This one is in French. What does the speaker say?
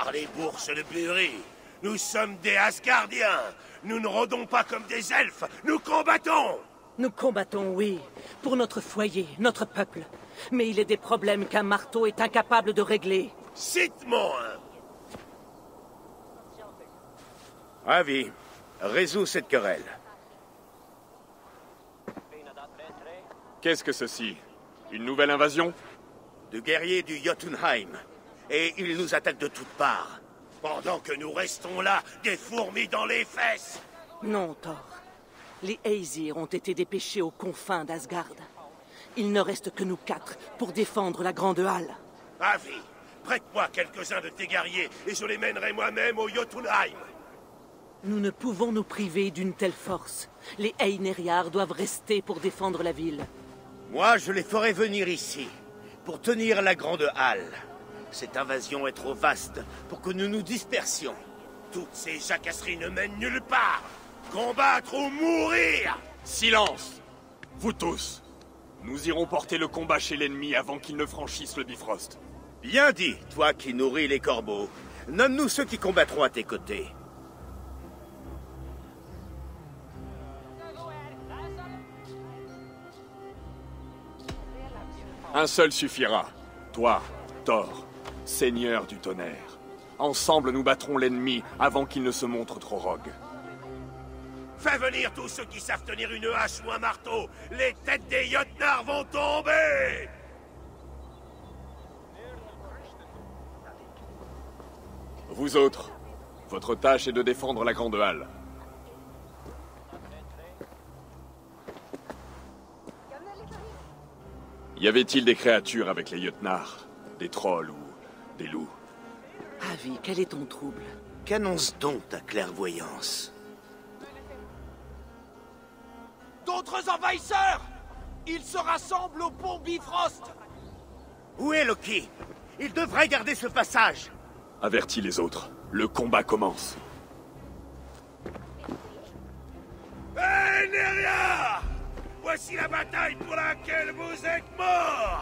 par les bourses de Buri. Nous sommes des Asgardiens. Nous ne rôdons pas comme des elfes. Nous combattons. Nous combattons, oui, pour notre foyer, notre peuple. Mais il est des problèmes qu'un marteau est incapable de régler. Cite-moi un. Ravi. Résous cette querelle. Qu'est-ce que ceci? Une nouvelle invasion? De guerriers du Jotunheim. Et ils nous attaquent de toutes parts. Pendant que nous restons là, des fourmis dans les fesses. Non, Thor. Les Aesir ont été dépêchés aux confins d'Asgard. Il ne reste que nous 4 pour défendre la Grande Halle. Avi, prête-moi quelques-uns de tes guerriers et je les mènerai moi-même au Jotunheim. Nous ne pouvons nous priver d'une telle force. Les Einherjar doivent rester pour défendre la ville. Moi, je les ferai venir ici, pour tenir la Grande Halle. Cette invasion est trop vaste pour que nous nous dispersions. Toutes ces jacasseries ne mènent nulle part. Combattre ou mourir! Silence! Vous tous! Nous irons porter le combat chez l'ennemi avant qu'il ne franchisse le Bifrost. Bien dit, toi qui nourris les corbeaux. Nomme-nous ceux qui combattront à tes côtés. Un seul suffira. Toi, Thor, seigneur du tonnerre. Ensemble, nous battrons l'ennemi avant qu'il ne se montre trop rogue. Fais venir tous ceux qui savent tenir une hache ou un marteau. Les têtes des Jotnar vont tomber! Vous autres, votre tâche est de défendre la Grande Halle. Y avait-il des créatures avec les Jotnar? Des trolls ou des loups? Avi, quel est ton trouble? Qu'annonce donc ta clairvoyance? D'autres envahisseurs! Ils se rassemblent au pont Bifrost! Où est Loki? Il devrait garder ce passage. Avertis les autres. Le combat commence. Hé, Neria! Voici la bataille pour laquelle vous êtes morts!